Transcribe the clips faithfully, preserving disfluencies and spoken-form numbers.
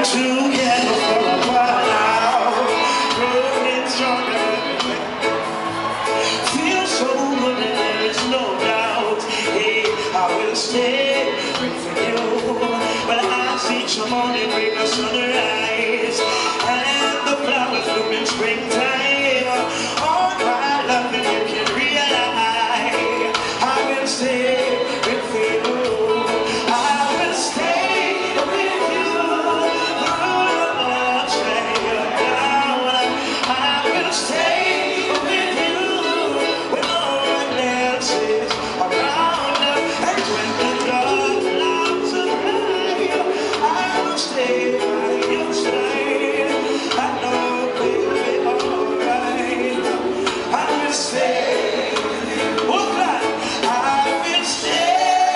together for a while now, growing stronger. Feel so good and there is no doubt. Hey, I will stay with you. But I see each morning bring the sunrise and the flowers bloom in springtime. All my love that you can realize, I will stay with you. I will stay with you. I will stay with you when no one else is around. And when the dark clouds arrive, I will stay by your side. I know we'll be alright. I will stay with you. Oh God, I will stay.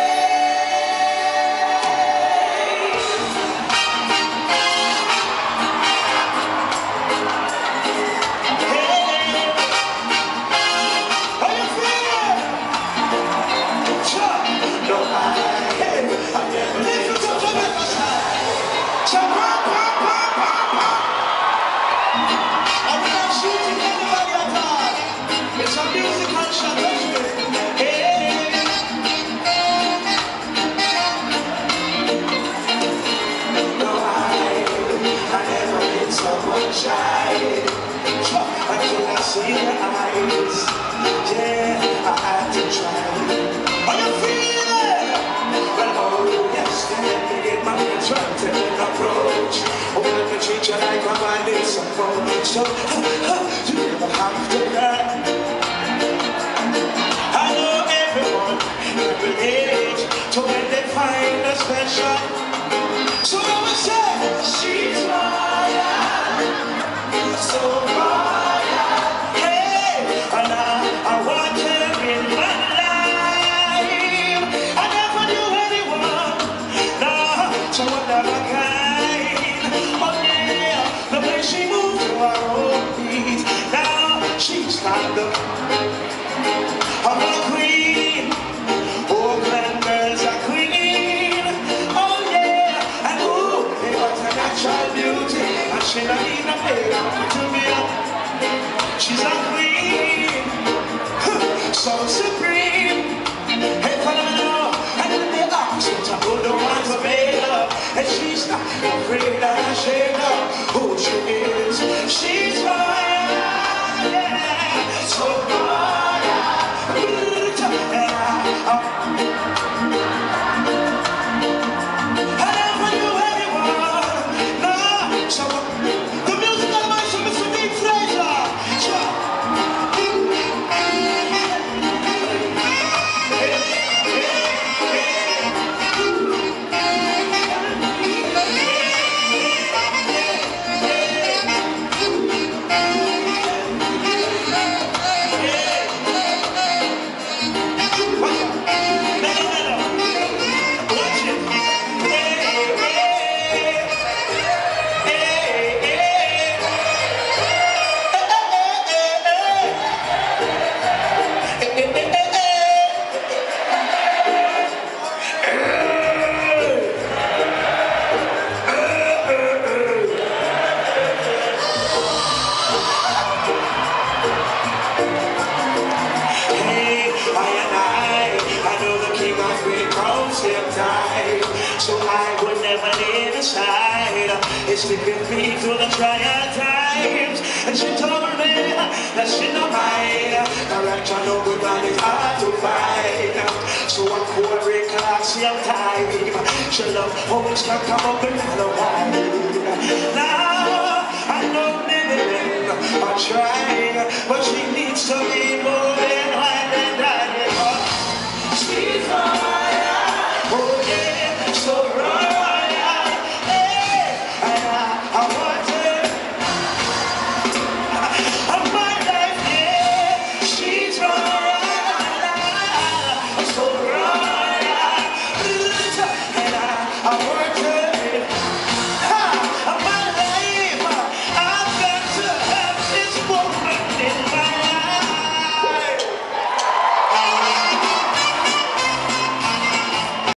Until I see your eyes, yeah, I had to try. Are you feeling? Well, oh, yes, let me get my attractive approach. Oh, let me treat you like my mind is supposed. So, you never have to learn. I know everyone, every age, to when they find a special. So I would say, she's mine, so mine, hey, and I, I want her in my life. I never knew anyone, no, so another kind. Oh yeah, the way she moved to her own beat. Now she's got the, I'm a queen. Oh, grand girls are queen. Oh yeah, and ooh, they got a natural beauty, and she not even paid to me up. She's a queen, so supreme. Hey, follow me now, and then they ask me to go the ones who made up, and she's not afraid that I shade up who she is. She's mine, yeah, so mine. And I, I never knew anyone, no. So the music of my son, Mister Deep Fraser. So I would never leave his side. It's sticking me through the trial times. And she told me that she don't mind. Correct, I know good man is hard to find. So I'm poor, very classy, I'm time. She love always can come up and follow wine. Now I know living, I'm trying, but she needs to be more than wine and dining. She's on.